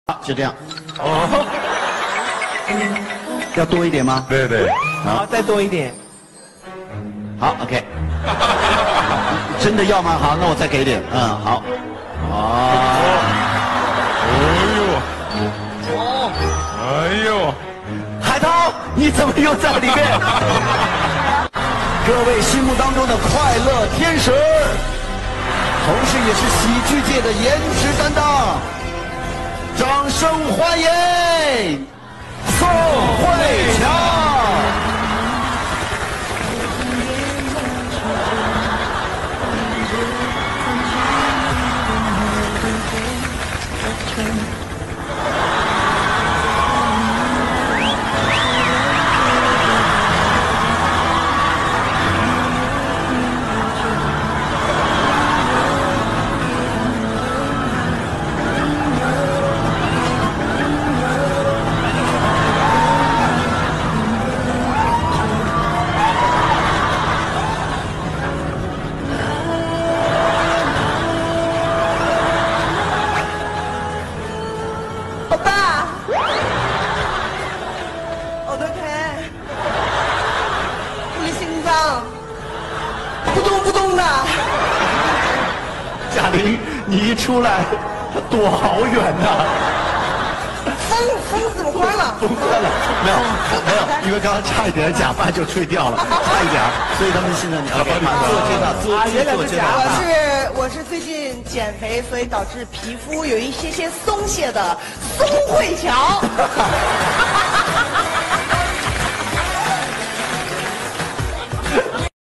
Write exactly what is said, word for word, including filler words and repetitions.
就这样。 哦， 要多一点吗？ 对对。 好，再多一点。 好 ，OK。真的要吗？好，那我再给点。嗯，好。哦。 哎呦。哎呦。 海涛，你怎么又在里面？各位心目当中的快乐天使，同时也是喜剧界的颜值担当，掌声欢迎宋慧乔。贾玲，你一出来，他躲好远呐！ 风风怎么关了？ 风关了，没有没有，因为刚刚差一点假发就吹掉了，差一点，所以他们现在你要帮忙做这个做做这个。 我是我是最近减肥，所以导致皮肤有一些些松懈的宋慧乔。